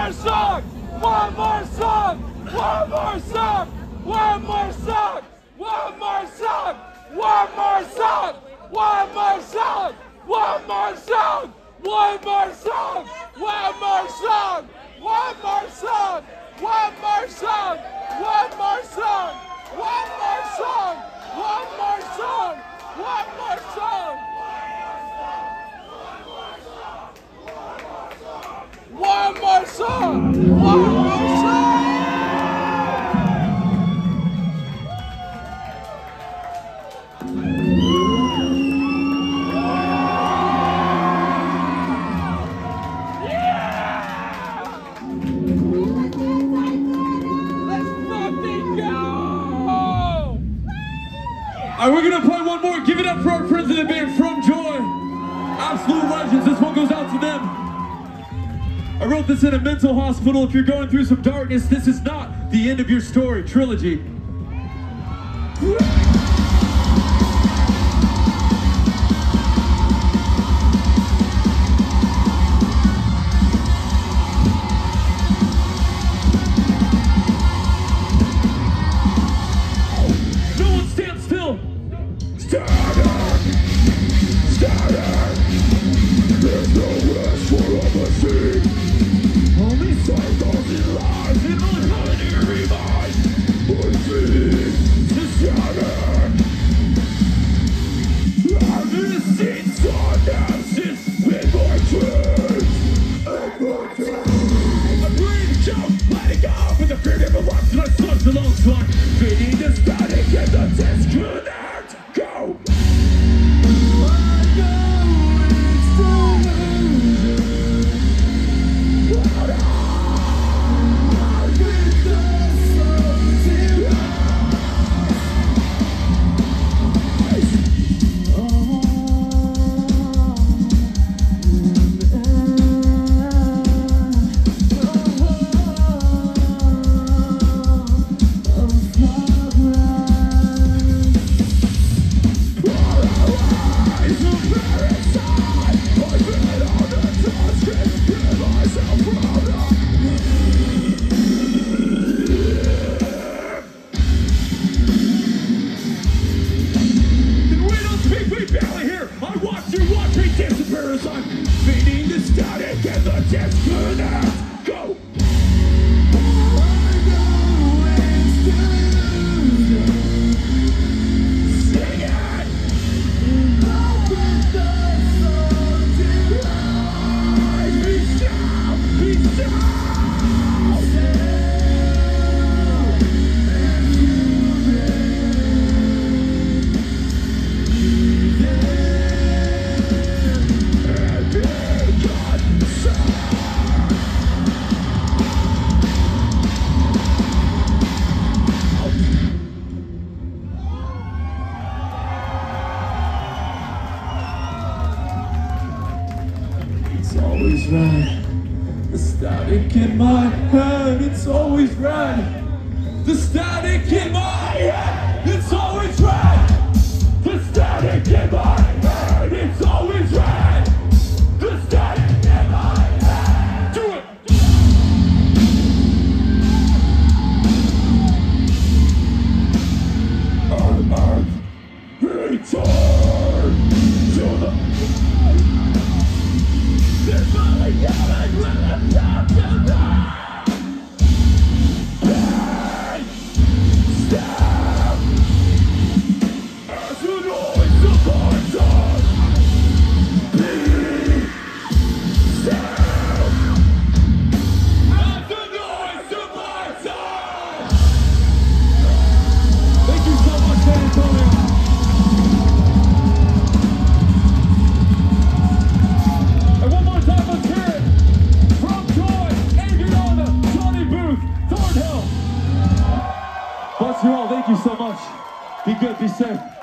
more song! One more song! One more song! One more song! One more song! One more song! One more song! One more song! One more song! One more song! One more song! One more song! One more song! One more song! One more song! One more song! One more song! One more song! Alright, we're gonna play one more. Give it up for our friends in the band From Joy. Absolute legends. This one goes out to them. I wrote this in a mental hospital. If you're going through some darkness, this is not the end of your story. Trilogy. Always right. The static in my head, it's always red. The static in my head, it's always red. The static in my head, it's always red. The static in my head. Do it. Return to the There's only coming when I'm not to Pain, stop As an always supports us Be stop As an always supports us Thank you so much, San Antonio. Bless you all. Thank you so much. Be good. Be safe.